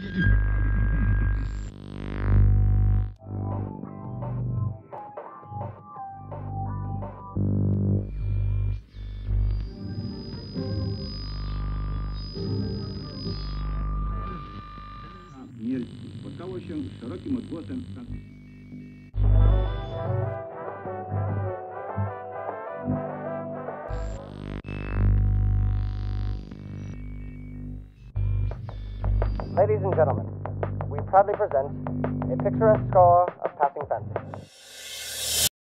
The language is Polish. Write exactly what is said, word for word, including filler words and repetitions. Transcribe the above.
Śmierci spotkało się z szerokim odgłosem. Ladies and gentlemen, we proudly present a picturesque score of Passing Fancy.